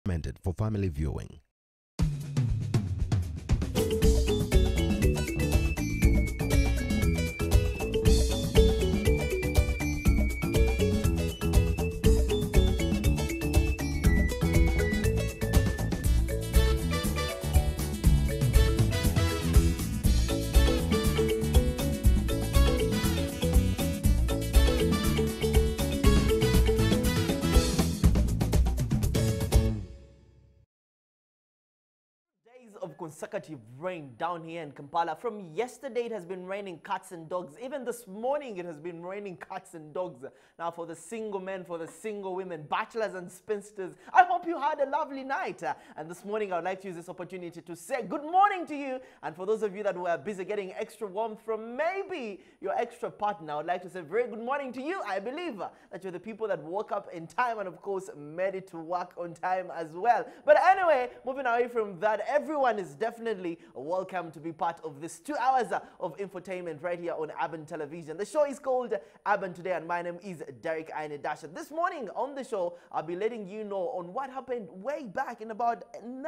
recommended for family viewing. Of consecutive rain down here in Kampala. From yesterday it has been raining cats and dogs. Even this morning it has been raining cats and dogs. Now for the single men, for the single women, bachelors and spinsters, I hope you had a lovely night. And this morning I would like to use this opportunity to say good morning to you. And for those of you that were busy getting extra warmth from maybe your extra partner, I would like to say very good morning to you. I believe that you're the people that woke up in time and of course made it to work on time as well. But anyway, moving away from that, everyone is definitely welcome to be part of this 2 hours of infotainment right here on Urban Television. The show is called Urban Today and my name is Derek Ainedasha. This morning on the show, I'll be letting you know on what happened way back in about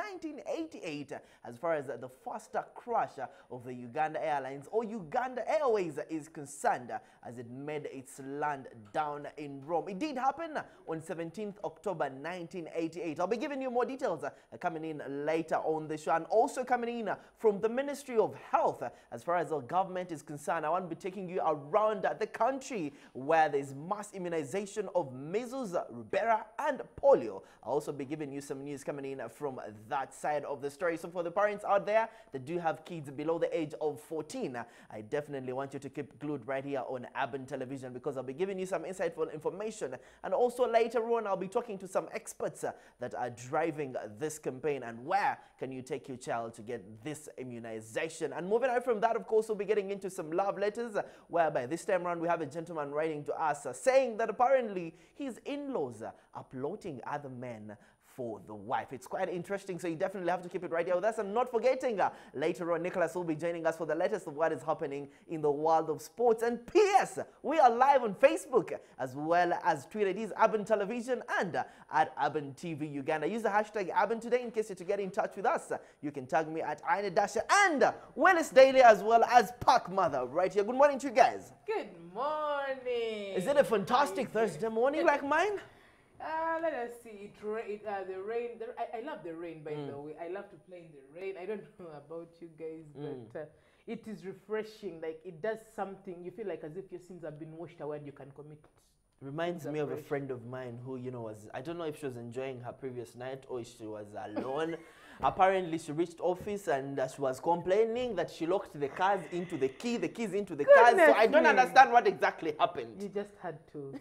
1988 as far as the first crash of the Uganda Airlines or Uganda Airways is concerned as it made its land down in Rome. It did happen on 17th October 1988. I'll be giving you more details coming in later on the show. And also coming in from the Ministry of Health, as far as the government is concerned, I want to be taking you around the country where there's mass immunization of measles, rubella, and polio. I'll also be giving you some news coming in from that side of the story. So for the parents out there that do have kids below the age of 14, I definitely want you to keep glued right here on Urban Television because I'll be giving you some insightful information. And also later on, I'll be talking to some experts that are driving this campaign and where can you take your child to get this immunization. And moving on from that, of course, we'll be getting into some love letters, whereby this time around we have a gentleman writing to us saying that apparently his in-laws are plotting other men for the wife. It's quite interesting, so you definitely have to keep it right here with us. And not forgetting, later on, Nicholas will be joining us for the latest of what is happening in the world of sports. And P.S. we are live on Facebook as well as Twitter. It is Urban Television and at Urban TV Uganda. Use the hashtag Urban Today in case you're to get in touch with us. You can tag me at Ainedasha and Wellness Daily as well as Park Mother right here. Good morning to you guys. Good morning. Is it a fantastic Thursday morning like mine? Let us see. The rain. I love the rain, by the way. I love to play in the rain. I don't know about you guys, but it is refreshing. Like it does something. You feel like as if your sins have been washed away and you can commit. Reminds me of a friend of mine who, you know, was, I don't know if she was enjoying her previous night or if she was alone. Apparently, she reached office and she was complaining that she locked the cars into the keys into the cars. So I don't understand what exactly happened. You just had to,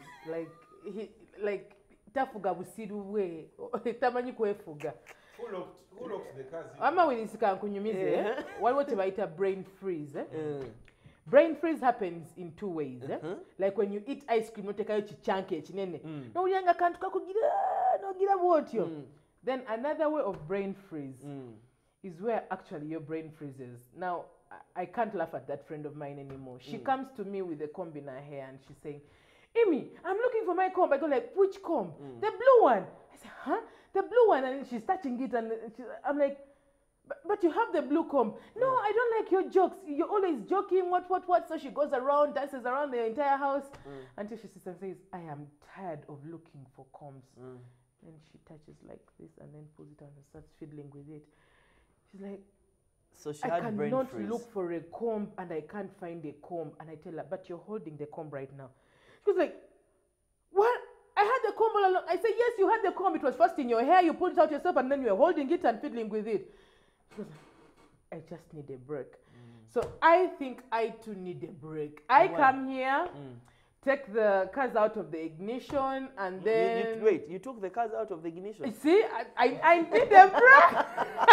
like. Tafuga busiru we tamanyi kwefuga. Who locks the cars? Ama wilisika nkunyumize. Waliwo tebaita brain freeze. Brain freeze happens in two ways. Like when you eat ice cream, notekayo chichanke chinene. No uyanga kantu kakugira no gira bwotyo. Then another way of brain freeze is where actually your brain freezes. Now I can't laugh at that friend of mine anymore. She comes to me with a comb in her hair and she's saying, Amy, I'm looking for my comb. I go like, which comb? The blue one. I said, huh? The blue one. And she's touching it and I'm like, but you have the blue comb. No, I don't like your jokes. You're always joking, what. So she goes around, dances around the entire house until she sits and says, I am tired of looking for combs. Then she touches like this and then pulls it on and starts fiddling with it. She's like, so she I had brain cannot freeze. look for a comb and I can't find a comb. And I tell her, but you're holding the comb right now. She was like, what? I had the comb all along. I said, yes, you had the comb. It was first in your hair. You pulled it out yourself and then you were holding it and fiddling with it. She was like, I just need a break. So I think I too need a break. I come here, take the cars out of the ignition and then... Wait, you took the cars out of the ignition? You see, I need a break.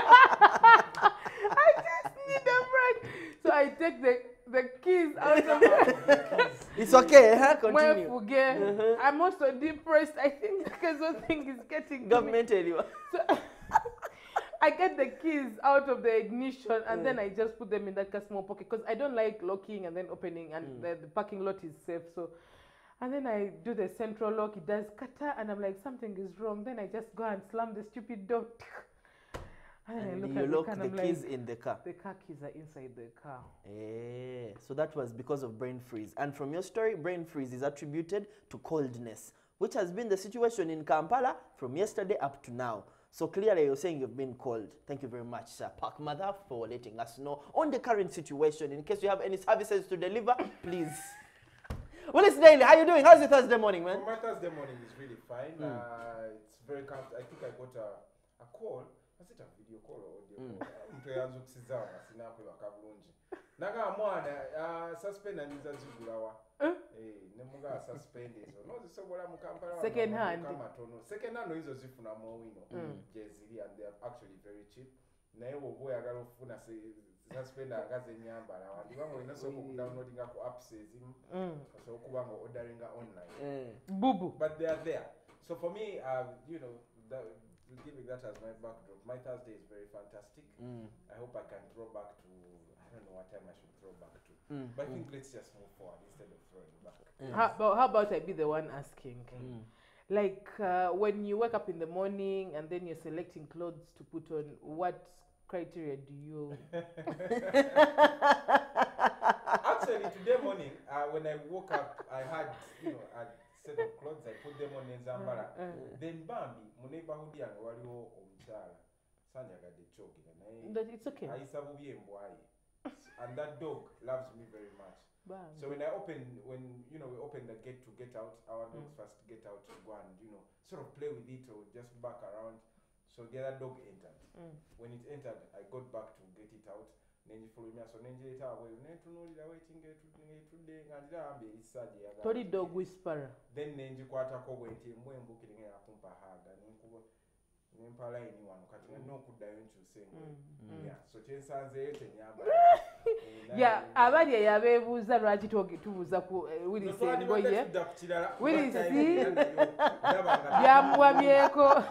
I just need a break. So I take the keys out of the It's okay, huh? Continue. I'm also depressed. I think because one thing is getting government anyway. So I get the keys out of the ignition and then I just put them in that small pocket because I don't like locking and then opening and the parking lot is safe. So And then I do the central lock, it does kata, and I'm like, something is wrong. Then I just go and slam the stupid door. And you lock the keys in the car. The car keys are inside the car. So that was because of brain freeze. And from your story, brain freeze is attributed to coldness, which has been the situation in Kampala from yesterday up to now. So clearly you're saying you've been cold. Thank you very much, Sir Park Mother, for letting us know on the current situation. In case you have any services to deliver, please. Well, it's Daily. How are you doing? How's your Thursday morning, man? My Thursday morning is really fine. It's very comfortable. I think I got a call. Was it a video call or audio call? Naga mwana suspend and zigulawa nemuga suspend izo no zisobola mu Kampala second hand no izo zifuna mo wino jezili and they are actually very cheap naye wobo yagala ofuna suspend agaze nyambala abandi bamwe nasoko ku downloading ku apps ezimu so kuba ngo ordering online bubu but they are there. So for me you know giving that as my backdrop, my Thursday is very fantastic. I hope I can throw back to, I don't know what time I should throw back to. But I think let's just move forward instead of throwing back. How about I be the one asking? Like when you wake up in the morning and then you're selecting clothes to put on, what criteria do you? Actually, today morning, when I woke up, I had, you know, a set of clothes, I put them on in Zambara. Then Bambi, mu neighborhood yange waliwo omukyala sanyagadde choking It's okay. ayisa bubi embwayi and that dog loves me very much. So when I open, when you know we open the gate to get out, our dogs first get out to go and you know sort of play with it or just back around. So the other dog entered. When it entered, I got back to get it out. Nenji follow me, so nenji later away. Nentunulira waiting today and ambe isaje yaga. Tori dog whisperer. Then nenji kwata ko bwenti mwembu kiringa akumpa haga nenkubo nempala anyone kati no kuddayo nkyusengo. Yeah, so kyensanze yete nyamba. Yeah, abali yabebuuza lwaki tubuuza ku Willis engoye. Willis byamuwamyeko.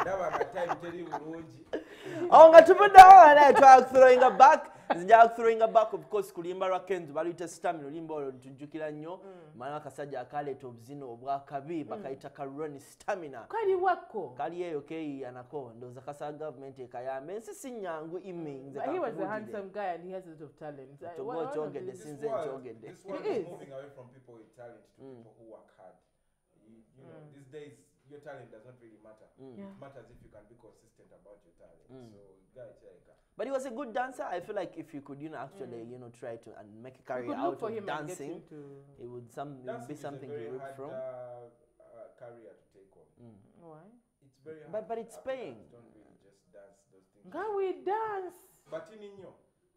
Oh, nga tubuddawo naye throwing a back. Nzija throwing a back of course kulimba lwakenzo baluyita stamina olimba olwo tujjukira nnyo mwana akasajja akaleeta obuzino obwakabi bakayita karoni stamina kali wako kali eyo keeyiyanako ndowooza kasaba gavumenti ekayambe ensi si nnyangu iminze he was a handsome guy and he has a lot of talent. Kyogedde sinze nkyogedde. This world is moving away from people with talent to people who work hard. You know, these days your talent does not really matter. It matters if you can be consistent about your talent. So guys, but he was a good dancer. I feel like if you could, you know, actually, you know, try to and make a career out of dancing, it would be something to look from. Career to take on. Why? It's very hard. But it's paying. Don't really just dance those things. Can we dance? But in you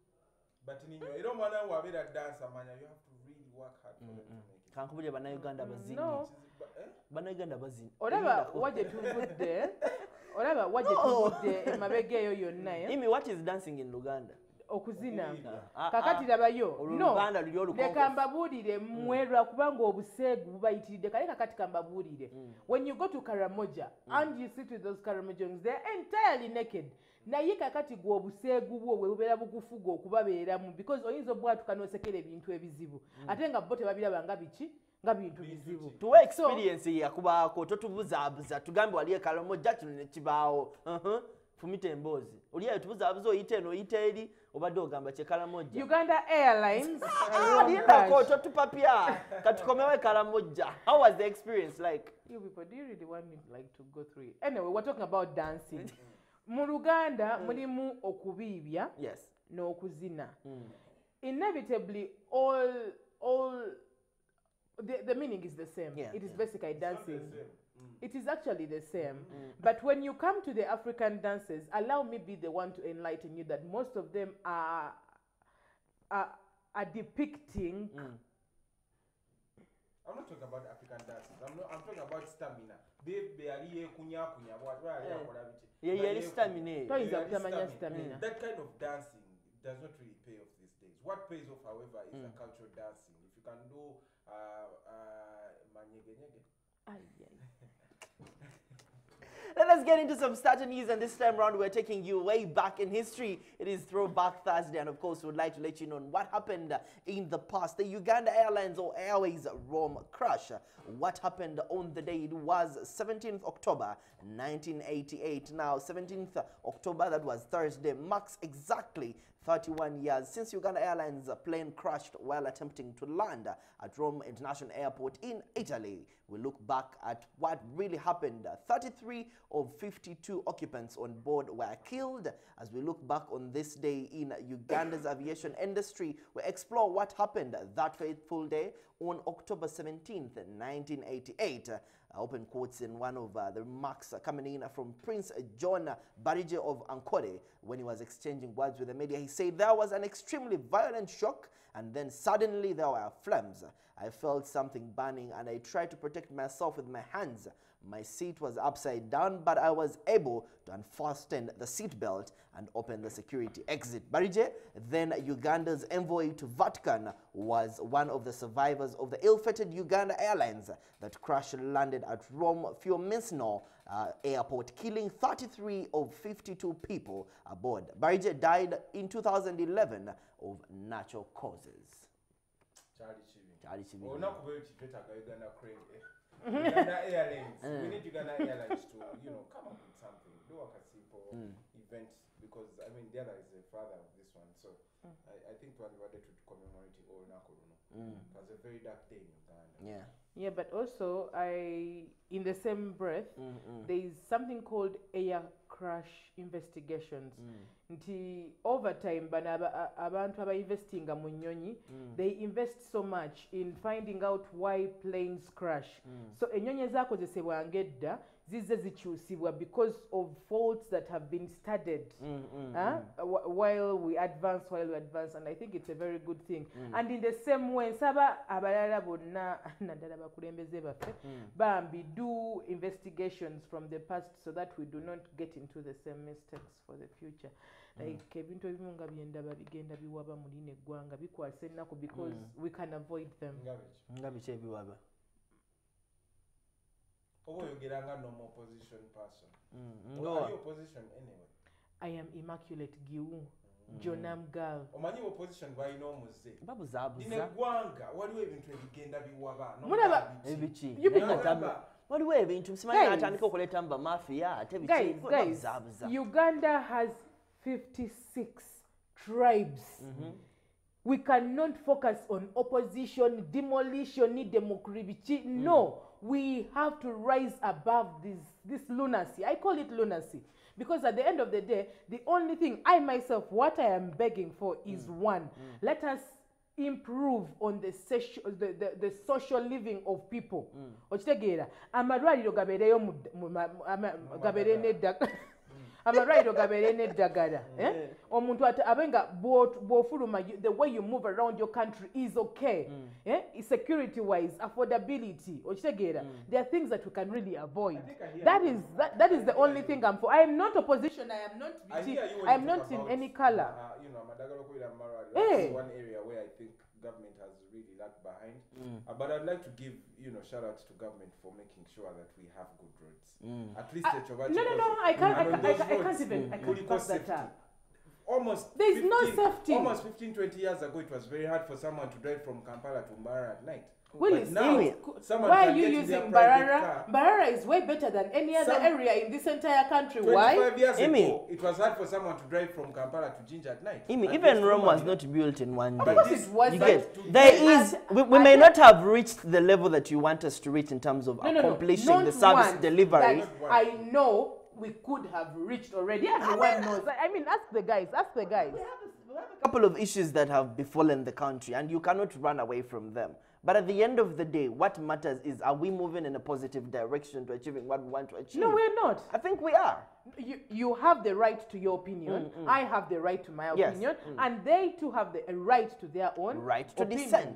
don't want to be that dancer, man. You have to really work hard for them to make it. Can't believe Uganda No. Uganda bazin. Olaba waje tuvudde. Olaba waje tuvudde emabega eyo yonna. Imi, what is dancing in Uganda? Okuzina. Kakati labayo. No. Leka mbabuulire mwerwa kubanga obuseegu bubayitiridde kale kakati kambabuulire. When you go to Karamoja and you sit with those Karamojans, they're entirely naked. Naye kakati gwe obuseegu bwo bwe bubeera bukufuga okubabeeramu because oyinza obwatuka n'osekera ebintu ebizibu ate nga bo tebabiraba nga biki nga bintu bizibu. Tuwe experience yakubaako totubuzaabuza tugambe wali e Karamoja kino ne kibaawo. Fumita emboozi oliyo tubuzaabuza oyite eno oyite eri obadde ogamba kye Karamoja. Uganda Airlines. Lindako totupapya katukomewo e Karamoja. How was the experience like? You people, do you really want me like to go through it? Anyway, we're talking about dancing. Mu Luganda mulimu okubiibya n'okuzina. Inevitably all the meaning is the same. It is basically dancing. It is actually the same. But when you come to the African dances, allow me be the one to enlighten you that most of them are depicting. I'm not talking about African dances. I'm talking about stamina. Stamina. That kind of dancing does not really pay off these days. What pays off, however, is the cultural dancing. If you can do Let us get into some starter news, and this time around we're taking you way back in history. It is Throwback Thursday, and of course we would like to let you know what happened in the past. The Uganda Airlines or Airways Rome crash. What happened on the day? It was 17th October 1988. Now 17th October, that was Thursday, marks exactly 31 years since Uganda Airlines plane crashed while attempting to land at Rome International Airport in Italy. We look back at what really happened. 33 of 52 occupants on board were killed. As we look back on this day in Uganda's aviation industry, we explore what happened that fateful day on October 17th, 1988. Open quotes in one of the remarks coming in from Prince John Barige of Ankole when he was exchanging words with the media. He said there was an extremely violent shock, and then suddenly there were flames. I felt something burning and I tried to protect myself with my hands. My seat was upside down, but I was able to unfasten the seat belt and open the security exit. Barige, then Uganda's envoy to Vatican, was one of the survivors of the ill-fated Uganda Airlines that crash landed at Rome Fiumicino airport, killing 33 of 52 people aboard. Barige died in 2011 of natural causes. Charlie Chibi. Uganda Airlines. We need Uganda Airlines to, come up with something. Do a simple event, because the other is the father of this one. So I think we wanted to commemorate it all now. It was a very dark day in Uganda. Yeah. Yeah, but also in the same breath, there is something called air crash investigations. Nti over time, abantu aba investinga mu nnyonyi, they invest so much in finding out why planes crash. So ennyonyi ezaakozesebwanga edda zizze zikyusibwa because of faults that have been studied while we advance, and I think it's a very good thing. And in the same way, nsaba abalala bonna naddala bakulembeze baffe bambi do investigations from the past so that we do not get into the same mistakes for the future. Like ebintu ebimu nga byendaba bigenda biwaba mu lino eggwanga bikwasa ennaku because we can avoid them. Nga biki ebiwaba? Oba oyogeranga normal opposition person. Are you opposition anyway? I am Immaculate Giwu, Jonam Gal. Omanyi opposition balina omuze. Babuzabuza. Dine eggwanga waliwo ebintu ebigenda biwaba. Mulaba ebiki? Waliwo ebintu simanyi atandika okuleeta mba mafia ate biki? Guys, Uganda has 56 tribes. We cannot focus on opposition, demolition, democracy. No, we have to rise above this lunacy. I call it lunacy because at the end of the day, the only thing I myself, what I am begging for is one. Let us improve on the social living of people. Okitegeera amalwaliro gabeereyo gabeere neddagala amalwaliro gabeere neddagala omuntu abenga bw'ofuluma, the way you move around your country is okay. Security wise, affordability, okitegeera there are things that we can really avoid. That is the only thing I'm for. I am not opposition, I am not I am not in any color. That's one area where I think government has really lagged behind. But I'd like to give shout outs to government for making sure that we have good roads. At least no, I can't even back that up. There's no safety. Almost 15-20 years ago, it was very hard for someone to drive from Kampala to Mbarara at night. Willis, why are you using Mbarara? Mbarara is way better than any other area in this entire country. 25 years ago, it was hard for someone to drive from Kampala to Jinja at night. Even Rome was not built in one day. It was we may not have reached the level that you want us to reach in terms of accomplishing the service delivery. I know we could have reached already. Everyone knows. I mean, ask the guys. We have a couple of issues that have befallen the country, and you cannot run away from them. But at the end of the day, what matters is, are we moving in a positive direction to achieving what we want to achieve? No, we're not. I think we are. You have the right to your opinion. I have the right to my opinion. And they too have the right to their own right to opinions. dissent.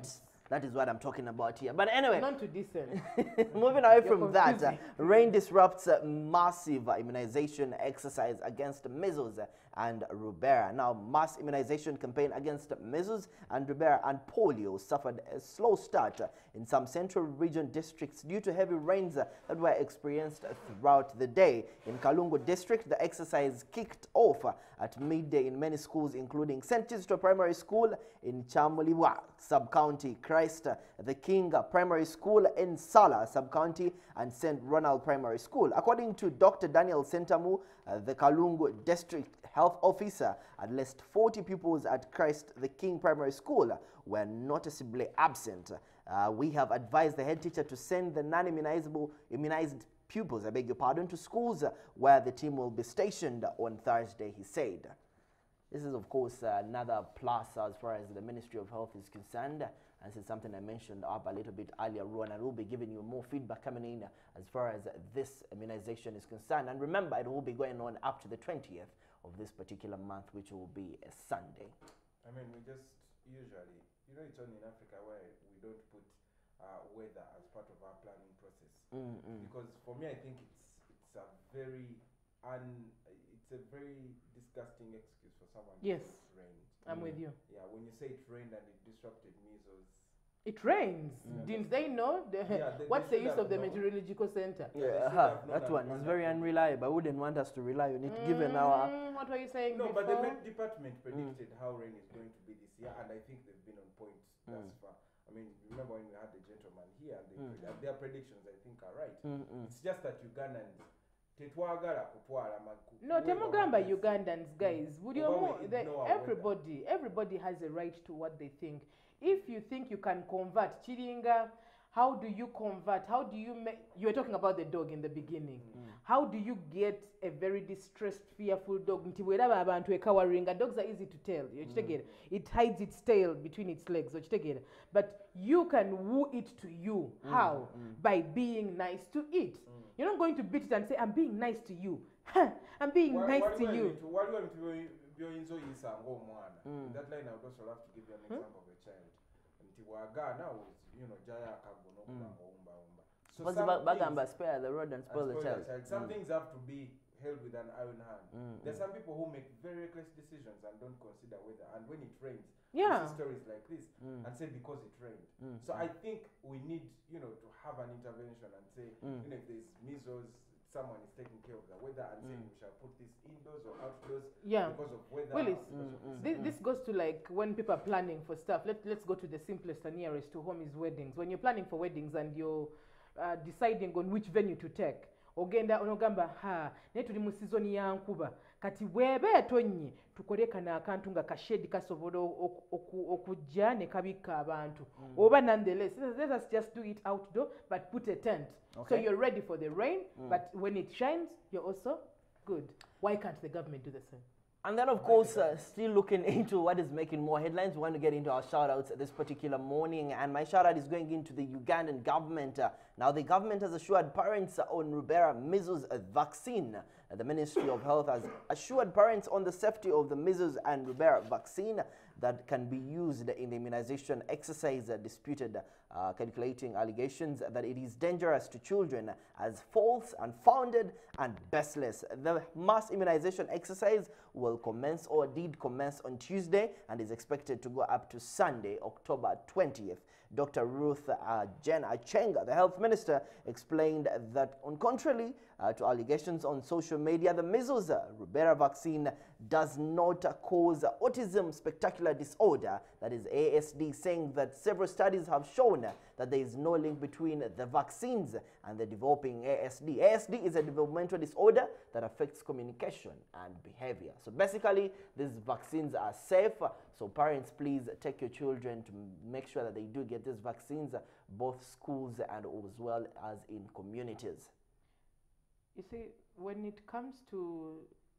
That is what I'm talking about here. But anyway, not to descend. moving away You're from that, confusing. rain disrupts massive immunization exercise against measles and rubella. Now, mass immunization campaign against measles and rubella and polio suffered a slow start in some central region districts due to heavy rains that were experienced throughout the day. In Kalungu district, the exercise kicked off at midday in many schools, including St. Tito Primary School in Chamuliwa Sub-County, Christ the King Primary School in Sala Sub-County, and St. Ronald Primary School. According to Dr. Daniel Sentamu, the Kalungu District Health Officer, at least 40 pupils at Christ the King Primary School were noticeably absent. We have advised the head teacher to send the immunized pupils, I beg your pardon, to schools where the team will be stationed on Thursday, he said. This is, of course, another plus as far as the Ministry of Health is concerned. And this is something I mentioned up a little bit earlier on, and we'll be giving you more feedback coming in as far as this immunization is concerned. And remember, it will be going on up to the 20th of this particular month, which will be a Sunday. I mean, we just usually, it's only in Africa where we don't put weather as part of our planning process. Because for me, I think it's a very disgusting excuse for someone Yes. to say it rained. I'm with you. Yeah, when you say it rained and it disrupted measles. It rains. Didn't they know? What's the use of the meteorological center? Yeah, that one is very unreliable. I wouldn't want us to rely on it given our... What were you saying No, before? but the Met Department predicted how rain is going to be this year, and I think they've been on point thus far. I mean, remember when we had the gentleman here, and their predictions, I think, are right. It's just that Ugandans, no, temugamba Ugandans, guys. Would you ignore everybody has a right to what they think. If you think you can convert Chiringa, how do you convert? How do you make... You were talking about the dog in the beginning. How do you get a very distressed, fearful dog? Dogs are easy to tell. It hides its tail between its legs. But you can woo it to you. How? By being nice to it. You're not going to beat it and say, I'm being nice to you. I'm being nice to you. In that line, I would also have to give you an example of a child. So spare the rod and spoil the child. Some things have to be held with an iron hand. There's some people who make very reckless decisions and don't consider weather. And when it rains, you see stories like this and say because it rained. So I think we need, to have an intervention and say, if there's measles, someone is taking care of the weather and saying we shall put this indoors or outdoors because of weather. Well, this goes to like when people are planning for stuff. Let's go to the simplest and nearest to home is weddings. When you're planning for weddings and you're deciding on which venue to take, ogenda onogamba naye tuli mu season ya nkuba kati bwebe etonnye tukoleka n'akantu nga kashedi kasobola okujja ne kabika abantu oba nonetheless let us just do it outdoor but put a tent so you're ready for the rain but when it shines you're also good. Why can't the government do the same? And then, of course, still looking into what is making more headlines, we want to get into our shout-outs this particular morning. And my shout-out is going into the Ugandan government. Now, the government has assured parents on rubella measles vaccine. The Ministry of Health has assured parents on the safety of the measles and rubella vaccine that can be used in the immunization exercise disputed, calculating allegations that it is dangerous to children as false, unfounded, and baseless. The mass immunization exercise will commence or did commence on Tuesday and is expected to go up to Sunday, October 20th. Dr. Ruth Jen Achenga, the health minister, explained that on contrary to allegations on social media, the measles rubella vaccine does not cause autism spectacular disorder, that is ASD, saying that several studies have shown that there is no link between the vaccines and the developing ASD. ASD is a developmental disorder that affects communication and behavior. So basically, these vaccines are safe. So parents, please take your children to make sure that they do get these vaccines, both schools and as well as in communities. You see, when it comes to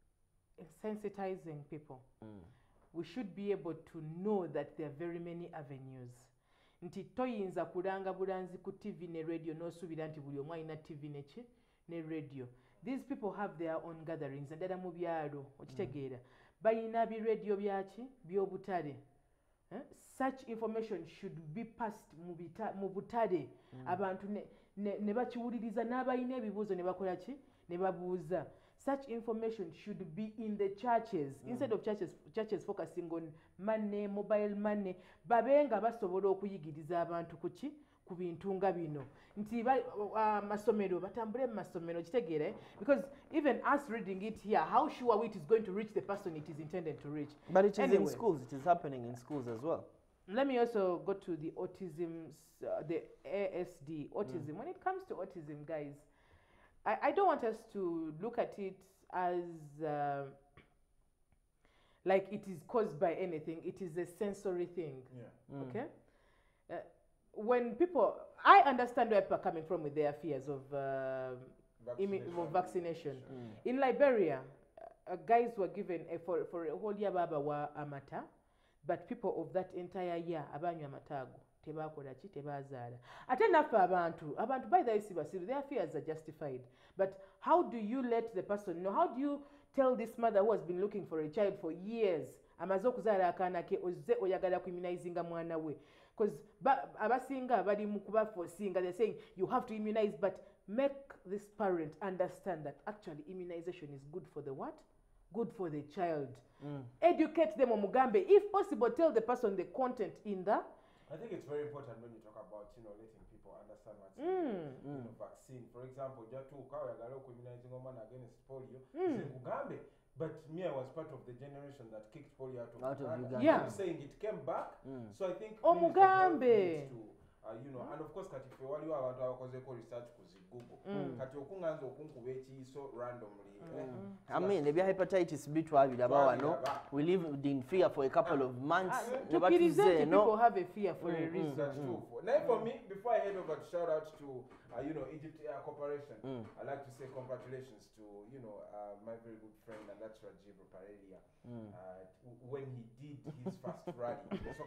sensitizing people, we should be able to know that there are very many avenues. Nti toyinza kulanga bulanzi ku TV ne radio n'osuubira nti buli omu alina TV ne radio. These people have their own gatherings. Naddala mu byalo okitegeera balina bi radio byaki by'obutale such information should be passed mu butale abantu ne bakiwuliriza n'abalina ebibuuzo ne bakola ki ne babuuza. Such information should be in the churches instead of churches focusing on money, mobile money. Babenga basobola okuyigiriza abantu kuki ku bintu nga bino nti masomero batambule mu masomero kitegeere, because even us reading it here, how sure it is going to reach the person it is intended to reach. But it is in schools. It is happening in schools as well. Let me also go to the autism, the ASD, autism. When it comes to autism, guys, I don't want us to look at it as like it is caused by anything. It is a sensory thing. Yeah. Okay? When people, I understand where people are coming from with their fears of vaccination. In Liberia, guys were given for a whole year baba wa amata, but people of that entire year abanywa amatago tebakola ki tebazaala ate naffe abantu by the way their fears are justified, but how do you let the person know? How do you tell this mother who has been looking for a child for years amaze okuzaala akaana ke ozze oyagala kuimmunizinga mwana we? Because abasinga bali mu kubaforcinga, they're saying you have to immunize, but make this parent understand that actually immunization is good for the what? Good for the child. Educate them on Mugambe. If possible, tell the person the content in the... I think it's very important when you talk about, letting people understand what's in the vaccine. For example, immunizing woman against polio. Mugambe. But me, I was part of the generation that kicked polio out of Uganda. Yeah. I'm saying it came back. So I think Mugambe. And of course, kati fe waliwo abantu abakozeko research ku Google. Kati okunganza okunkuba ekiyiso randomly. I mean, ebya hepatitis B twabiraba wano. We lived in fear for a couple of months. People have a fear for a reason. That's true. Now for me, before I head over to shout out to Egypt Air Corporation, I'd like to say congratulations to my very good friend, and that's Rev Fr Zziwa. When he did his first rally.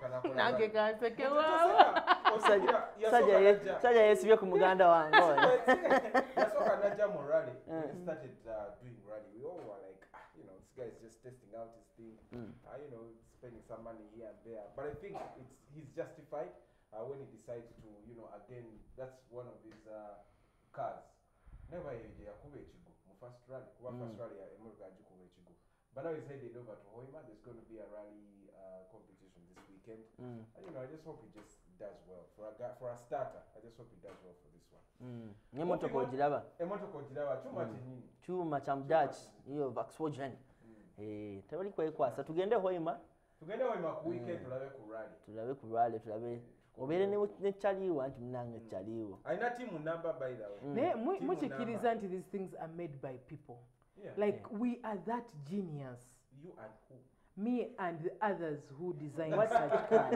Sajja yesibye ku muganda wange. Yasoka najja mu rally. When he started doing rally, we all were like, this guy is just testing out his thing. Spending some money here and there. But I think he's justified when he decides to, again, that's one of his cars. Never yakube ekigo mu first rally. First rally America ajikuba ekigo. But now he's headed over to Hoima. There's going to be a rally competition this weekend. And, I just hope he just does well. For a starter, I just hope he does well for this one. Emotoka ogiraba. Chuma cha mdachi hiyo Vaxwogen. Tewali kwekwasa tugende Hoima. Tugende Hoima ku weekend tulabe ku rally. Tulabe obere ne chaliwo anti munange chaliwo. Aina team number by the way. Muchikiriza nti these things are made by people. We are that genius. You and who? Me and the others who design such cars.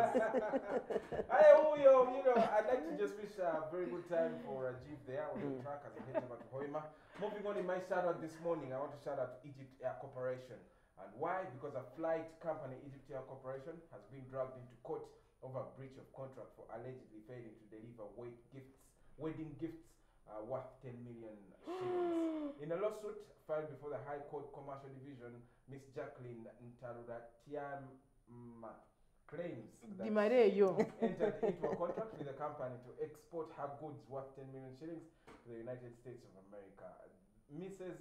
I'd like to just wish a very good time for Rajiv there on the track as I head over to Hoima. Moving on in my shout out this morning, I want to shout out to Egypt Air Corporation. And why? Because a flight company, Egypt Air Corporation, has been dragged into court over a breach of contract for allegedly failing to deliver wedding gifts worth 10 million shillings. In a lawsuit filed before the High Court Commercial Division, Miss Jacqueline Ntaruratiama claims that she entered into a contract with the company to export her goods worth 10 million shillings to the United States of America. Mrs.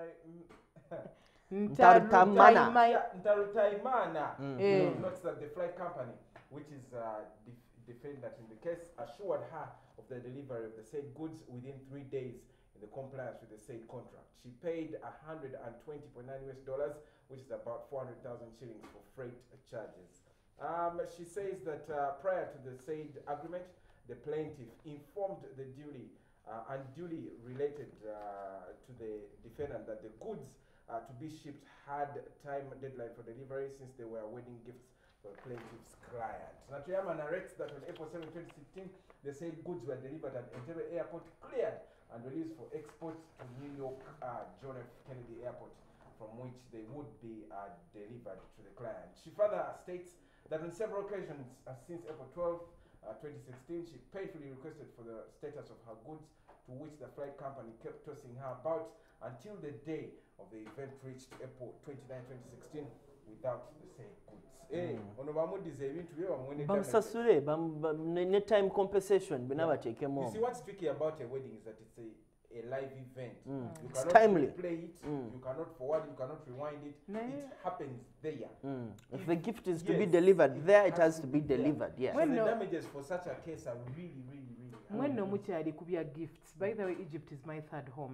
Ntarutaimana notes that the flight company, which is defendant in the case, assured her of the delivery of the said goods within 3 days in the compliance with the said contract. She paid $120.9 US, which is about 400,000 shillings for freight charges. She says that prior to the said agreement, the plaintiff informed the unduly related to the defendant that the goods to be shipped had time deadline for delivery since they were wedding gifts for the plaintiff's client. Natuyama narrates that on April 7, 2016, the said goods were delivered at Entebbe Airport, cleared and released for export to New York John F. Kennedy Airport, from which they would be delivered to the client. She further states that on several occasions since April 12, 2016, she painfully requested for the status of her goods, to which the flight company kept tossing her about until the day of the event reached April 29, 2016, without the same goods. Ono bamudize ebintu bye bamwene bamusasule ne time compensation binabateekemu. You see what's tricky about a wedding is that it's a live event. You It's cannot timely. play it, you cannot forward it, you cannot rewind it. It happens there. If the gift is to be delivered there, it has to be delivered. Yes. So the damages for such a case are really when no mukyali kubya gifts. By the way, Egypt is my third home.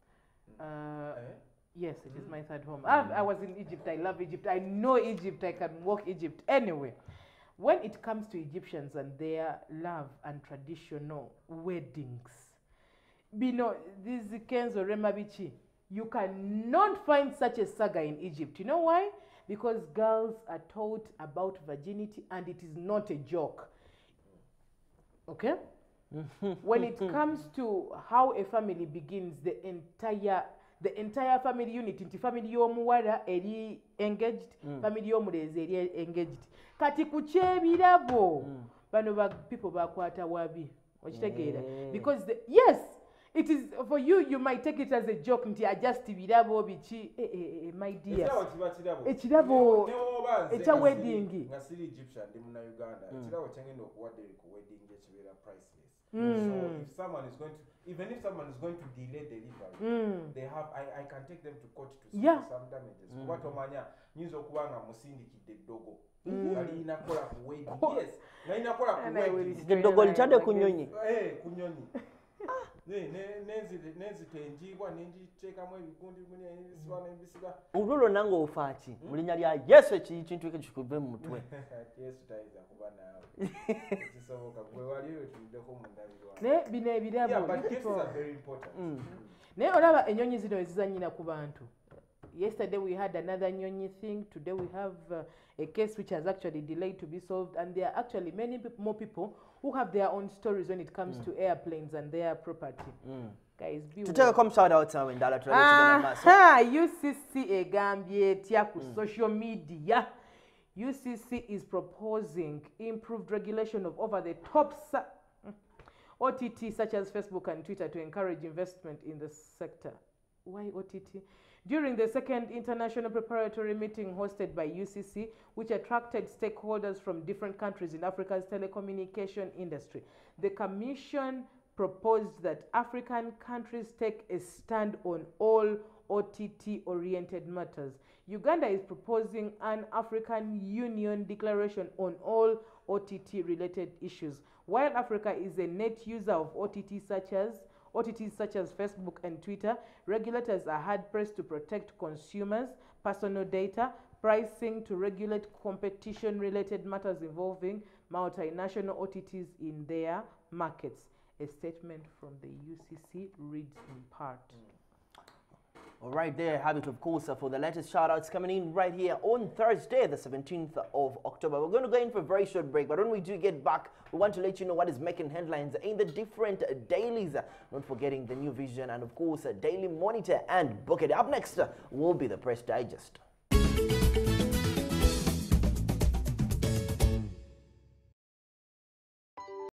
Yes, it is my third home. I was in Egypt. I love Egypt. I know Egypt. I can walk Egypt anyway. When it comes to Egyptians and their love and traditional weddings, these Kenzo Remabichi, you cannot find such a saga in Egypt. You know why? Because girls are taught about virginity and it is not a joke. Okay? When it comes to how a family begins, the entire family unit, into family yomuwala eri engaged, family yomulezi eri engaged. Kati kuchebirabo bano people bakwata wabi. Because yes, it is for you. You might take it as a joke. Nti adjust birabo bichi. My dear. Ekirabo. It's a wedding. Ngasiri Egyptian, they muna Uganda. Ekirabo changendo kuwade ku wedding ekibera priceless. So if someone is going to, even if someone is going to delay delivery, they have. I can take them to court to see some damages. What omanya nyizo kubanga musindikide dogo. Ali inakola ku wedding. Yes. Na inakola ku wedding. The dogo lichade kunyonyi. Kunyonyi. Nezi tenjibwa nenjiteekamu ebigundi muni ebisibana ebisiba olwo nango ofaaki mulinya lya yesu ekintu ekyo kikuve mu mutwe yesu tayiza kuba naawe kisoboka gwe waliyo tuddeko mu ndabirwa ne bino ebirabo but cases are very important naye olaba ennyonyi zino ezizanyira ku bantu. Yesterday we had another nyonyi thing. Today we have a case which has actually delayed to be solved, and there are actually many more people who have their own stories when it comes to airplanes and their property. Guys, be tuteekeko shout out awe endala UCC egambye etya ku social media. UCC is proposing improved regulation of over-the-top OTT such as Facebook and Twitter to encourage investment in the sector. Why OTT? During the second international preparatory meeting hosted by UCC, which attracted stakeholders from different countries in Africa's telecommunication industry, the Commission proposed that African countries take a stand on all OTT-oriented matters. Uganda is proposing an African Union declaration on all OTT-related issues. While Africa is a net user of OTTs such as Facebook and Twitter, regulators are hard-pressed to protect consumers' personal data, pricing to regulate competition-related matters involving multinational OTTs in their markets. A statement from the UCC reads in part. All right, there you have it, of course, for the latest shout-outs coming in right here on Thursday, the 17th of October. We're going to go in for a very short break, but when we do get back, we want to let you know what is making headlines in the different dailies. Not forgetting the New Vision and, of course, Daily Monitor and Book It. Up next will be the Press Digest.